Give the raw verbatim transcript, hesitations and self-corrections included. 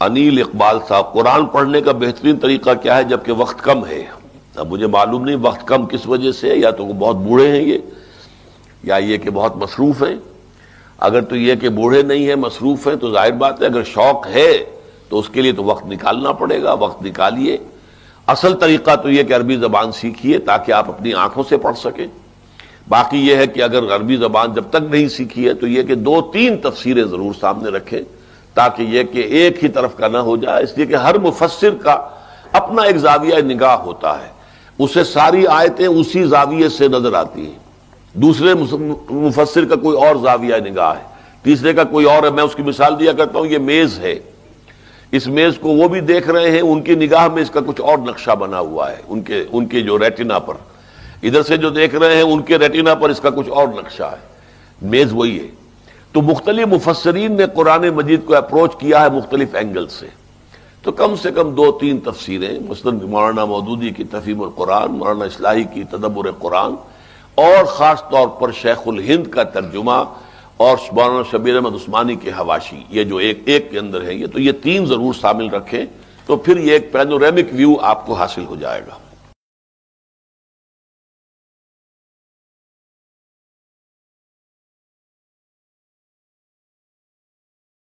انیل اقبال صاحب، قرآن پڑھنے کا بہترین طریقہ کیا ہے جبکہ وقت کم ہے؟ اب مجھے معلوم نہیں وقت کم کس وجہ سے ہے، یا تو وہ بہت بوڑھے ہیں یہ، یا یہ کہ بہت مصروف ہیں۔ اگر تو یہ کہ بوڑھے نہیں ہیں، مصروف ہیں، تو ظاہر بات ہے اگر شوق ہے تو اس کے لیے تو وقت نکالنا پڑے گا، وقت نکالیے۔ اصل طریقہ تو یہ کہ عربی زبان سیکھیے تاکہ آپ اپنی آنکھوں سے پڑھ سکیں۔ باقی یہ ہے کہ اگر عربی زبان جب تک نہیں سیکھی ہے تو یہ کہ دو تین تفسیریں ضرور سامنے رکھیں، تاکہ یہ کہ ایک ہی طرف کا نہ ہو جائے، اس لیے کہ ہر مفسر کا اپنا ایک زاویہ نگاہ ہوتا ہے، اسے ساری آیتیں اسی زاویے سے نظر آتی ہیں، دوسرے مفسر کا کوئی اور زاویہ نگاہ ہے، تیسرے کا کوئی اور ہے۔ میں اس کی مثال دیا کرتا ہوں، یہ میز ہے، اس میز کو وہ بھی دیکھ رہے ہیں، ان کی نگاہ میں اس کا کچھ اور نقشہ بنا ہوا ہے، ان کے ان کے جو ریٹنا پر، ادھر سے جو دیکھ رہے ہیں ان کے ریٹنا پر اس کا کچھ اور نقشہ ہے، میز وہی ہے۔ تو مختلف مفسرین نے قرآن مجید کو اپروچ کیا ہے مختلف اینگل سے، تو کم سے کم دو تین تفسیریں، مثلاً مولانا مودودی کی تفہیم القرآن، مولانا اصلاحی کی تدبر قرآن، اور خاص طور پر شیخ الہند کا ترجمہ اور مولانا شبیر احمد عثمانی کے حواشی، یہ جو ایک ایک کے اندر ہے، یہ تو یہ تین ضرور شامل رکھیں، تو پھر یہ ایک پینورامک ویو آپ کو حاصل ہو جائے گا۔